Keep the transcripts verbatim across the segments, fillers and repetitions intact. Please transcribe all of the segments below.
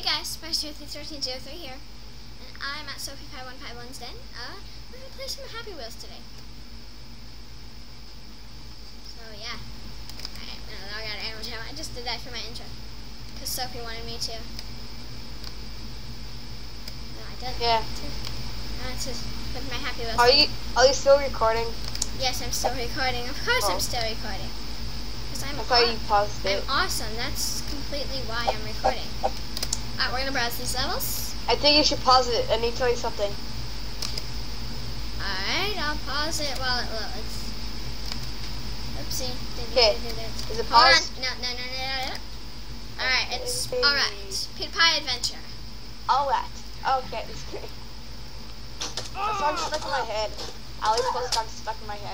Hey guys, Spice thirteen oh three here, and I'm at Sophie five one five one's den. Uh, we're gonna play some Happy Wheels today. So yeah, alright, I'm gonna log out of Animal Jam. I just did that for my intro, because Sophie wanted me to. No, I didn't. Yeah. Uh, to put my Happy Wheels. Are you Are you still recording? Yes, I'm still recording. Of course, oh. I'm still recording. Cause I'm. I thought you paused I'm it. awesome. That's completely why I'm recording. Alright, we're gonna browse these levels. I think you should pause it. I need to tell you something. Alright, I'll pause it while it loads. Oopsie. Okay. Is it Hold paused? on. No, no, no, no, no. Alright, it's alright. Pit Pie Adventure. Alright. Okay, it's great. The song's stuck in my head. Ali's post got stuck in my head.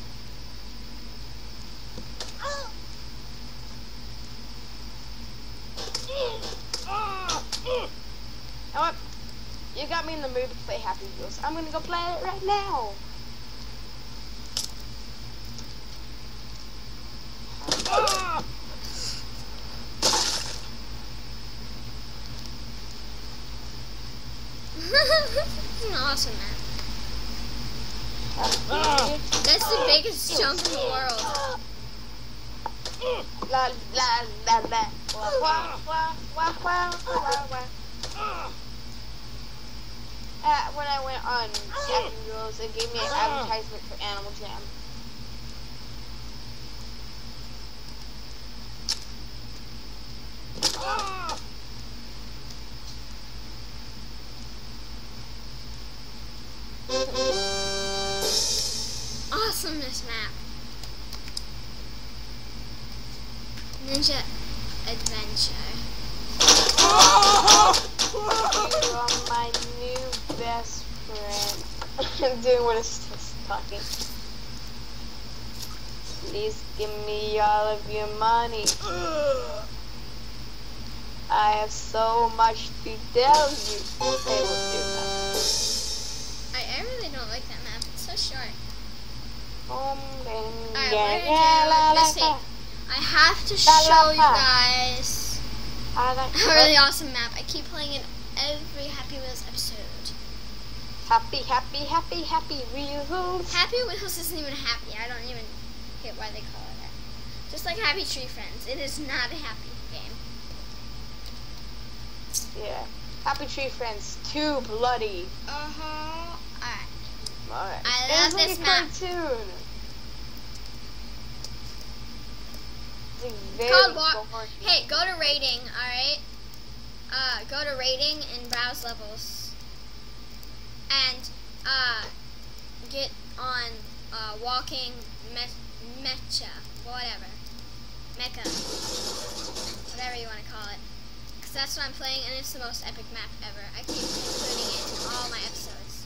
You know what? You got me in the mood to play Happy Wheels. I'm gonna go play it right now. This is an awesome map. That's the biggest jump in the world. La la la la. Wah wah wah wah wah wah wah. Uh, when I went on Happy Wheels, it gave me an advertisement for Animal Jam. Awesomeness map. Ninja Adventure. You are my new best friend. I'm doing what it's just talking. Please give me all of your money. I have so much to tell you. Okay, we'll do that. I, I really don't like that map. It's so short. Um, Alright, yeah, we're yeah, gonna la, do, let's see. la, I have to La, la, show you la. guys I like a really awesome map. I keep playing in every Happy Wheels episode. Happy, happy, happy, happy wheels. Happy Wheels isn't even happy. I don't even get why they call it that. Just like Happy Tree Friends, it is not a happy game. Yeah. Happy Tree Friends, too bloody. Uh-huh. Alright. Alright. I love like this a map. cartoon. It's very Called War. boring. Hey, go to rating, alright? Uh, go to rating and browse levels. And, uh, get on, uh, walking me mecha, whatever. Mecha. Whatever you want to call it. Because that's what I'm playing, and it's the most epic map ever. I keep including it in all my episodes.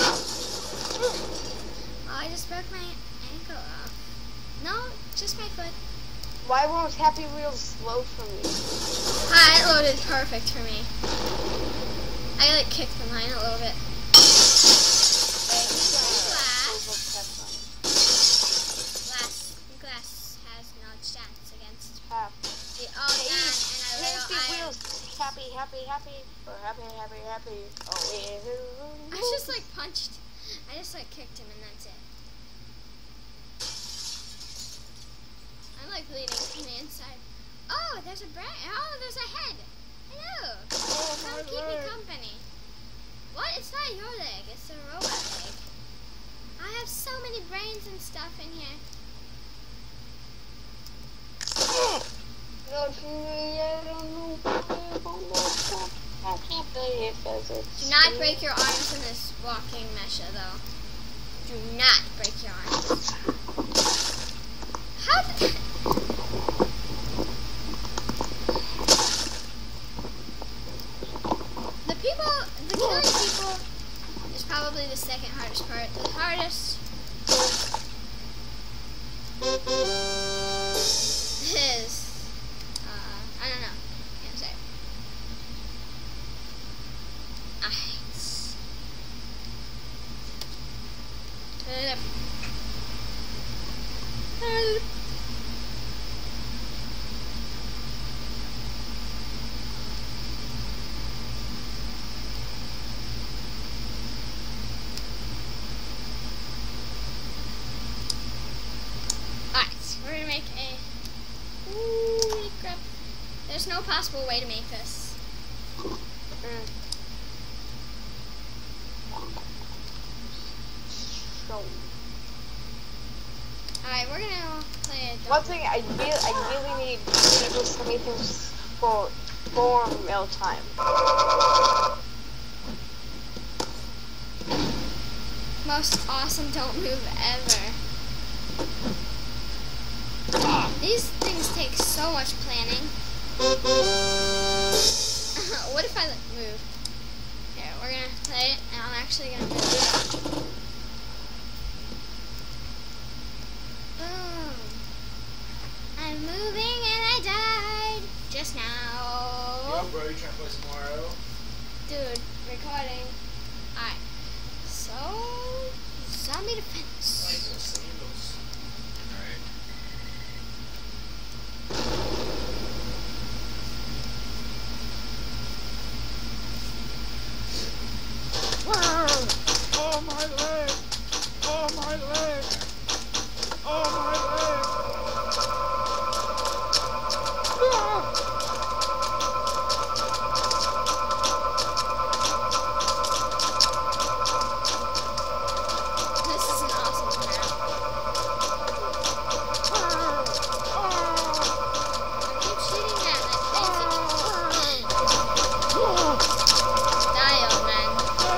Oh, I just broke my ankle off. No, just my foot. Why won't Happy Wheels slow for me? Hi, it loaded perfect for me. I like kicked the line a little bit. Glass. Glass has no chance against the old man and a little Happy iron. Wheels, happy, happy, happy, or happy, happy, happy. Oh yeah. I just like punched. I just like kicked him and that's it. I'm like bleeding from the inside. Oh, there's a brain. Oh, there's a head. Hello. Come keep me company. What? It's not your leg. It's a robot leg. I have so many brains and stuff in here. Do not break your arms in this walking mecha, though. Do not break your arms. How did... The people, the killing people is probably the second hardest part. The hardest is, uh, I don't know. Can't say. Nice. possible way to make this. Mm. So. Alright, we're gonna play a One thing I really, I really need people to make things for for meal time. Most awesome don't move ever. These things take so much planning. What if I like, move? Here, we're gonna play it, and I'm actually gonna move it. Boom. I'm moving and I died just now. Yo, bro, you trying to play some Mario? Dude, recording. Alright. So, zombie I like defense. those sandals. Alright. Oh, my leg! Oh, my leg! Oh, my leg! Ah! This is an awesome map. I keep shooting at that thing. Die, old man.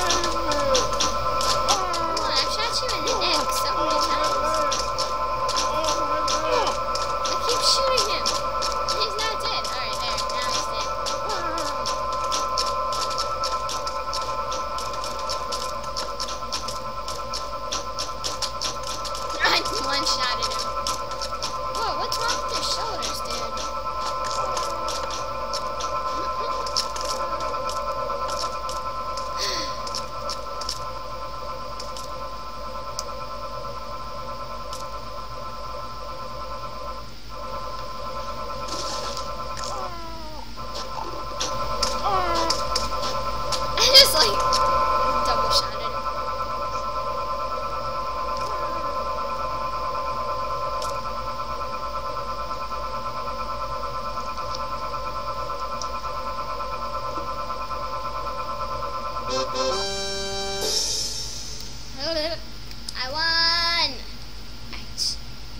Come on, I've shot you in the neck so many times. I keep shooting him. He's not dead. Alright, there. Now he's dead. I one-shotted him. Whoa, what's wrong with their shoulders, dude? I just like double shotted him. I won! Right.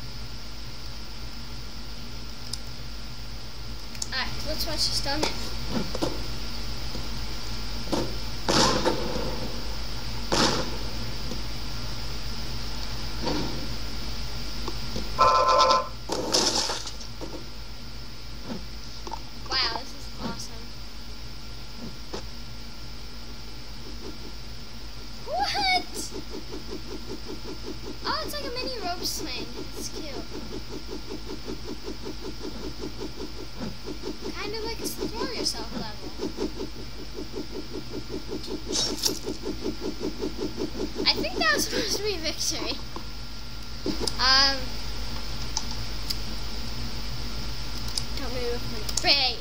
Alright, let's watch this donut. Wow, this is awesome. What? Oh, it's like a mini rope swing. It's cute. Kind of like a throw yourself level. I think that was supposed to be victory. Um, don't move from prey.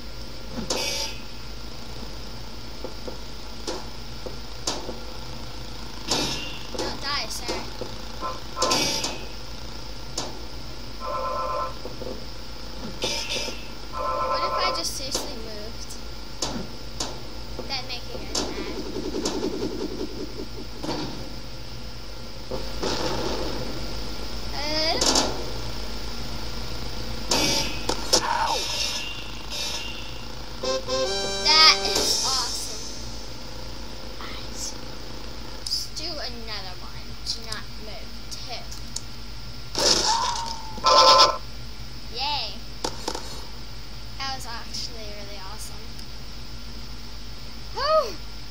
Don't die, sir. What if I just seriously moved? That'd make you guys mad. Uh, that is awesome. Alright. Let's do another one. Do not move. Two. Yay. That was actually really awesome. Oh!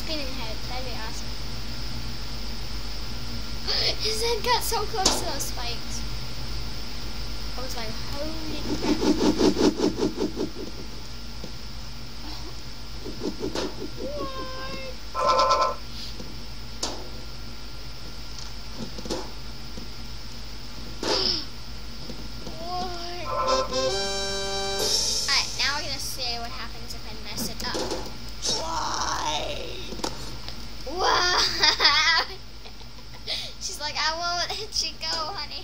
spinning head. That'd be awesome. His head got so close to those spikes. I was like, holy crap. What? Alright, now we're gonna see what happens if I mess it up. Why? Wow! She's like, I won't let you go, honey.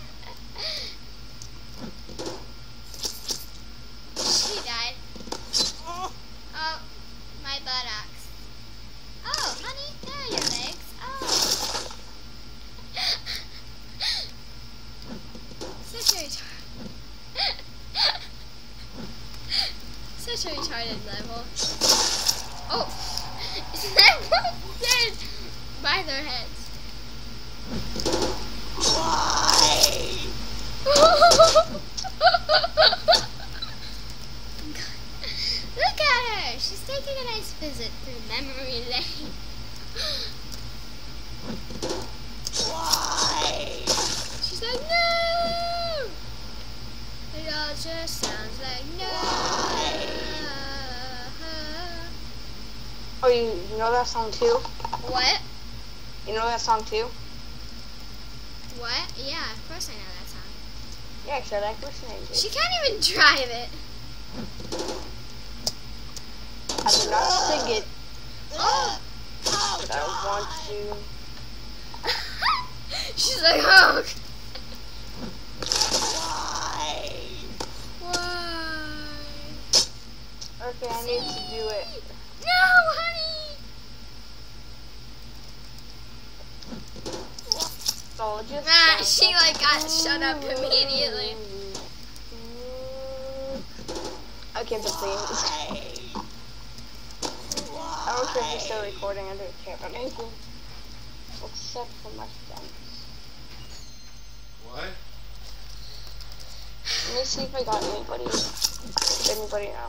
She died. Oh, my buttocks. Oh, honey, there are your legs. Oh. Such a retard. Such a retarded level. Oh, they're both dead by their heads. Why? Look at her. She's taking a nice visit through memory lane. Why? She's like, no. It all just sounds like no. Oh, you, you know that song too? What? You know that song too? What? Yeah, of course I know that song. Yeah, so that question I did. She can't even drive it. I did not sing it, Oh. but I want to. She's like, oh. Why? Why? Okay, I need to do it. No, honey. So just. Ah, she like got shut up immediately. I can't just sing. I don't care if you're still recording. I don't care about anything except for my friends. What? Let me see if I got anybody. If anybody um.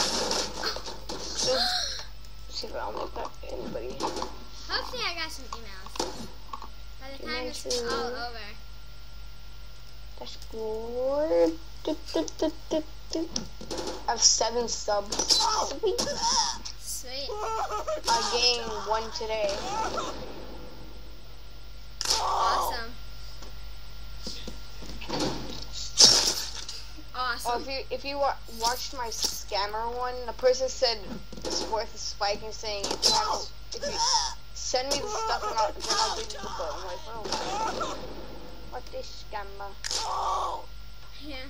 See if I'll make that anybody. Hopefully I got some emails. By the time this is all over. That's good. Do, do, do, do, do. I have seven subs. Sweet. Sweet. I gained one today. Awesome. Oh, Awesome. if you if you wa watched my scammer one, the person said it's worth a spike and saying if you have if you send me the stuff and I'll, then I'll give you the boat. I'm like, oh, what this scammer? Yeah.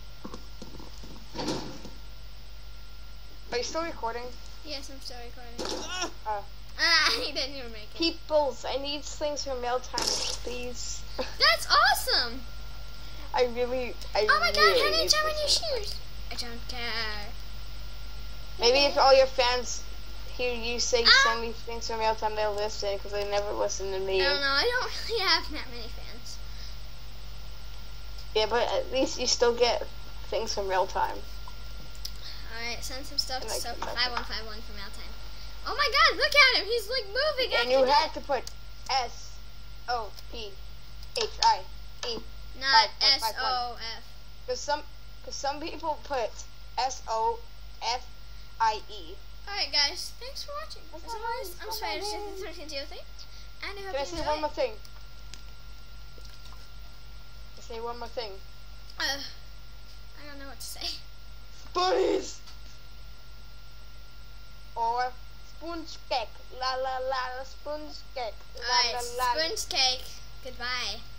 Are you still recording? Yes, I'm still recording. Oh. Ah, he didn't even make it. Peoples, I need things for mail time, please. That's awesome. I really, I Oh my god, really honey, need it's on this your for mail time. shoes. I don't care. Maybe if all your fans hear you say Ah. send me things from mail time, they'll listen because they never listen to me. I don't know, I don't really have that many fans. Yeah, but at least you still get things from real time. Alright, send some stuff to Like Soap that. five one five one for mail time. Oh my god, look at him, he's like moving. And you have to put S O P H I E. Not five, S five, five, O F. Because some, cause some people put S O F I E. Alright guys, thanks for watching. As always, I'm Spider thirteen zero three. And I hope Can I you say enjoy one it. more thing? Can I say one more thing? Uh, I don't know what to say. Buddies! Or sponge cake. La la la, sponge cake. La Alright, la la. sponge cake. Goodbye.